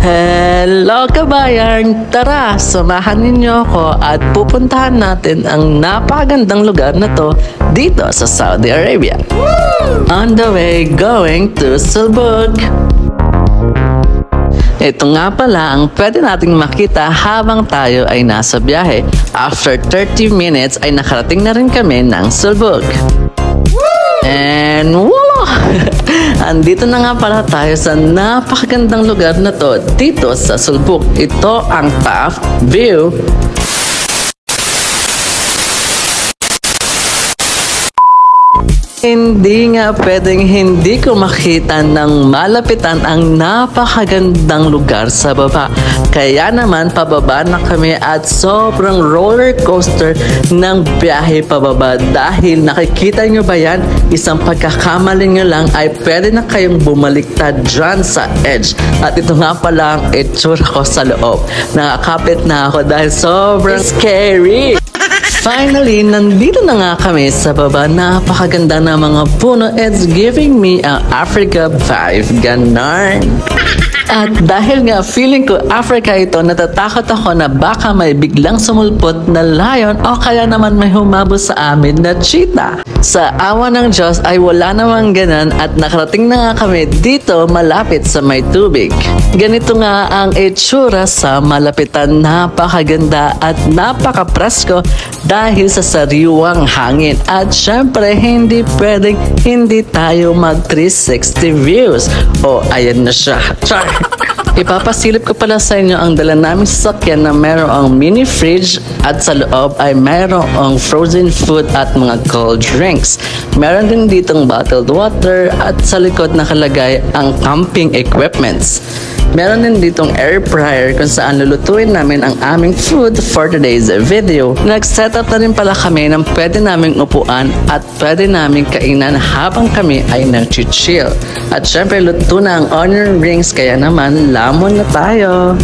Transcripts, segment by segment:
Hello kabayan! Tara, samahan ninyo ako at pupuntahan natin ang napakagandang lugar na to dito sa Saudi Arabia. On the way, going to Sulbuk. Ito nga pala ang pwede nating makita habang tayo ay nasa biyahe. After 30 minutes ay nakarating na rin kami ng Sulbuk. And voila! Andito na nga pala tayo sa napakagandang lugar na to dito sa Sulbuk. Ito ang top view. Hindi nga pwedeng hindi ko makita ng malapitan ang napakagandang lugar sa baba. Kaya naman pababa na kami at sobrang roller coaster ng biyahe pababa dahil nakikita nyo ba yan? Isang pagkakamali nyo lang ay pwede na kayong bumaliktad dyan sa edge. At ito nga pala ang itsura ko sa loob. Nakakapit na ako dahil sobrang scary. Finally, nandito na nga kami sa baba. Napakaganda na mga puno. It's giving me an Africa vibe. Ganon. At dahil nga feeling ko Africa ito, natatakot ako na baka may biglang sumulpot na lion o kaya naman may humabol sa amin na cheetah. Sa awa ng Diyos ay wala namang ganan at nakarating na nga kami dito malapit sa may tubig. Ganito nga ang itsura sa malapitan. Napakaganda at napaka-presko dahil sa sariwang hangin. At syempre hindi pwedeng hindi tayo mag 360 views. O ayan na siya. Char! Ipapasilip ko pala sa inyo ang dala naming sasakyan na mayroong mini fridge at sa loob ay mayroong frozen food at mga cold drinks. Meron din ditong bottled water at sa likod nakalagay ang camping equipments. Meron din ditong air fryer kung saan lulutuin namin ang aming food for today's video. Nag-setup na rin pala kami ng pwede naming upuan at pwede naming kainan habang kami ay nag-chill. At syempre luto na ang onion rings kaya naman lamon na tayo.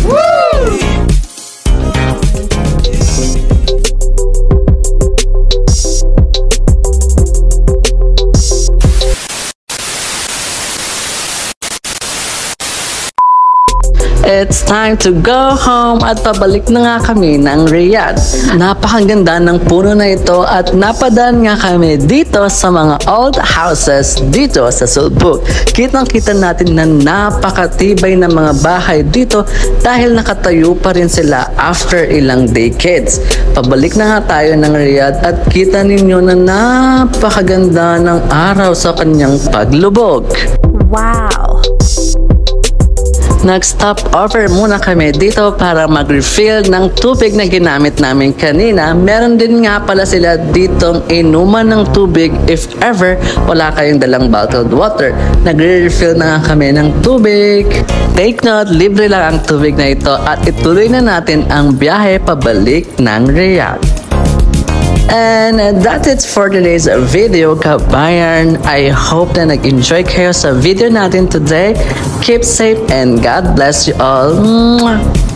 It's time to go home at pabalik na nga kami ng Riyadh. Napakaganda ng puno na ito at napadaan nga kami dito sa mga old houses dito sa Sulbuk. Kitang-kita natin na napakatibay na mga bahay dito dahil nakatayo pa rin sila after ilang decades. Pabalik na nga tayo ng Riyadh at kita ninyo na napakaganda ng araw sa kanyang paglubog. Wow! Nag-stop over muna kami dito para mag-refill ng tubig na ginamit namin kanina. Meron din nga pala sila ditong inuman ng tubig if ever wala kayong dalang bottled water. Nagre-refill na nga kami ng tubig. Take note, libre lang ang tubig na ito at ituloy na natin ang biyahe pabalik ng Riyadh. And that's it for today's video, kabayan. I hope na nag-enjoy kayo sa video natin today. Keep safe and God bless you all. Mwah!